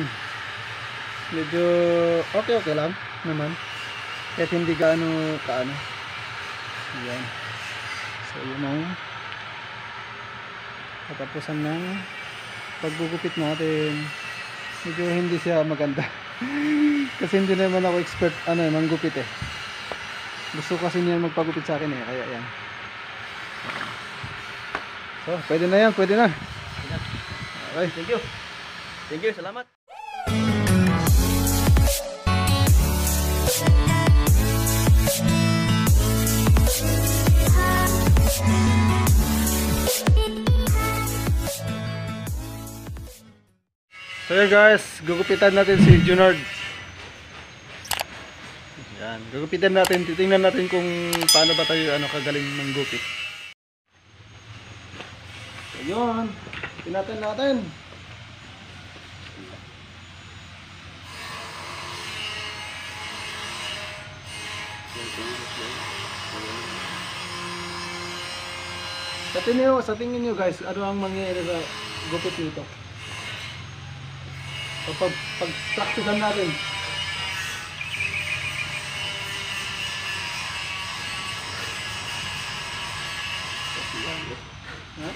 Medyo okay lang naman. Kahit hindi kaano. Ayan. So yun ang katapusan ng paggugupit natin. Medyo hindi siya maganda. Kasi hindi naman ako expert manggupit eh. Gusto kasi niya magpagupit sa akin eh. Kaya yan. So pwede na yan. Okay. Thank you, salamat. So yun guys, gugupitan natin si Junard. Yan, gugupitan natin, titingnan natin kung paano ba tayo kagaling manggupit. So yun, pinatan natin. Sa tingin nyo guys, ano ang mangyayari sa gupit nito? Pag-practicean natin. Ha?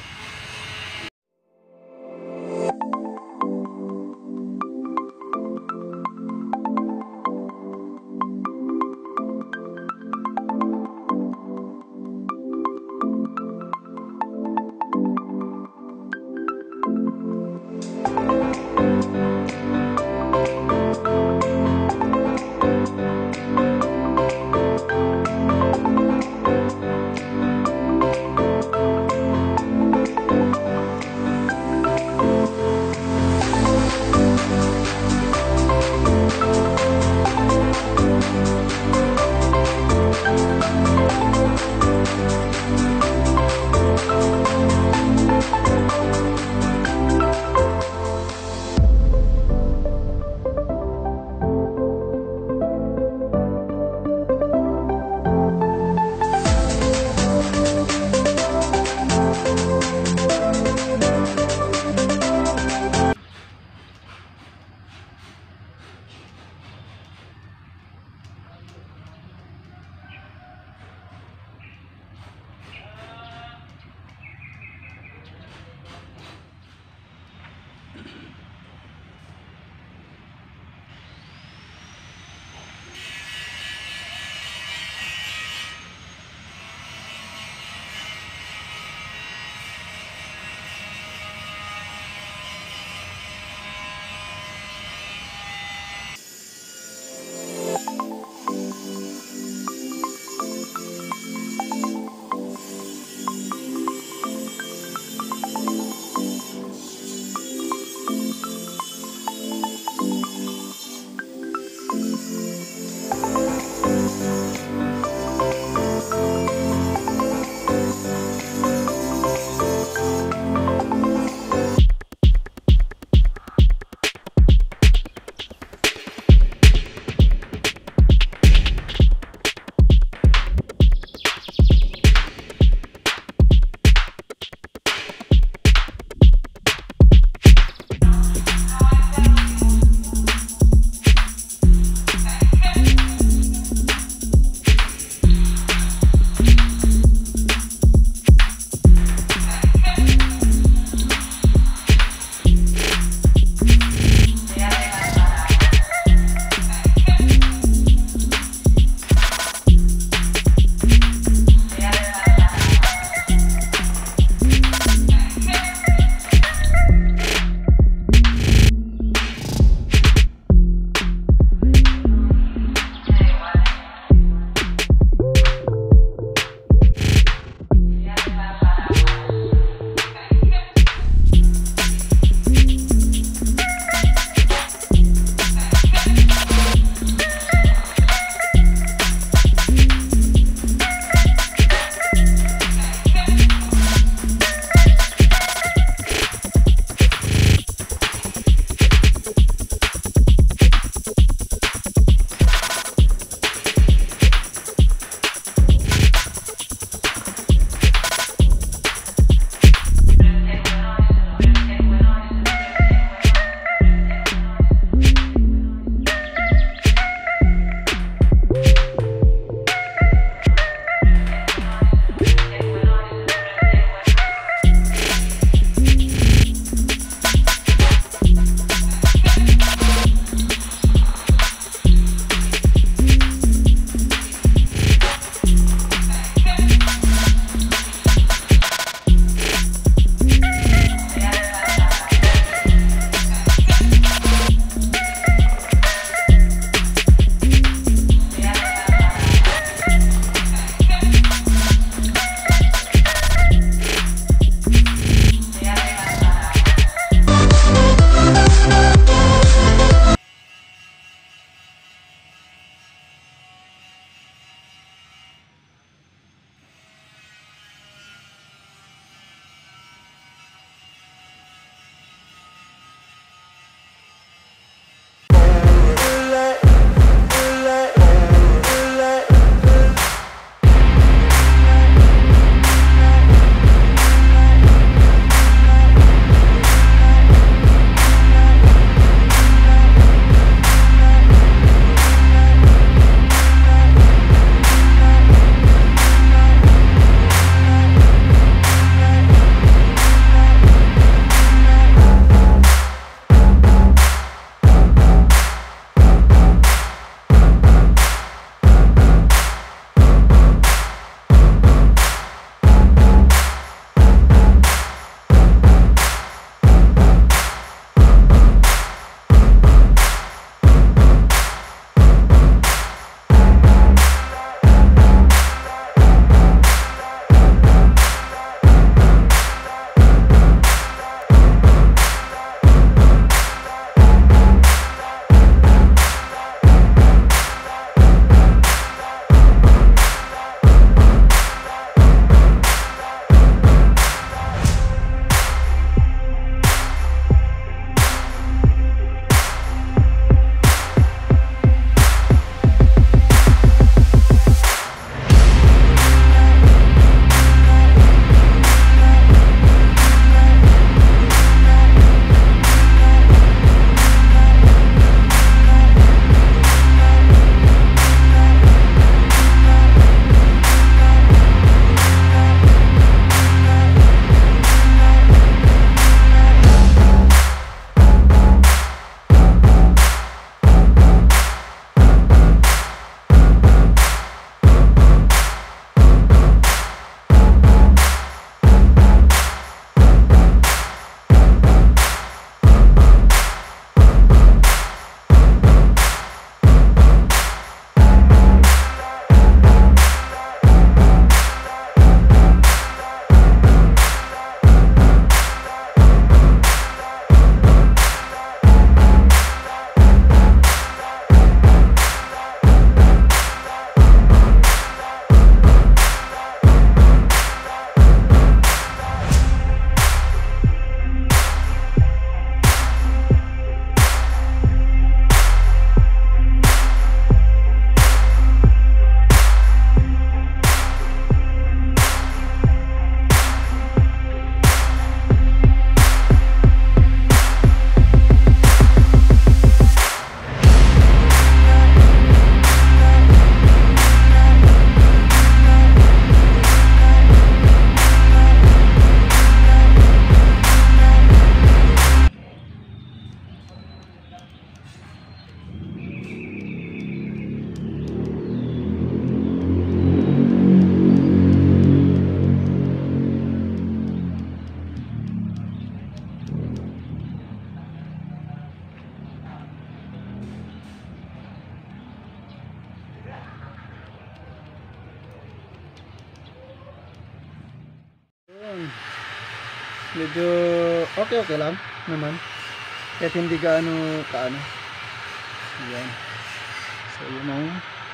Medyo okay lang naman. Kahit hindi kaano. Ayan. So yun ang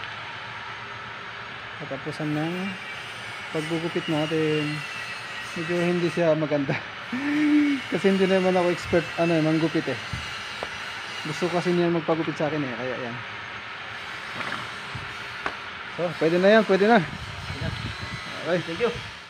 katapusan ng paggugupit natin. Medyo hindi siya maganda. Kasi hindi naman ako expert manggupit eh. Gusto kasi niya magpagupit sa akin eh, kaya yan. So, pwede na yan, pwede na. Okay, Thank you.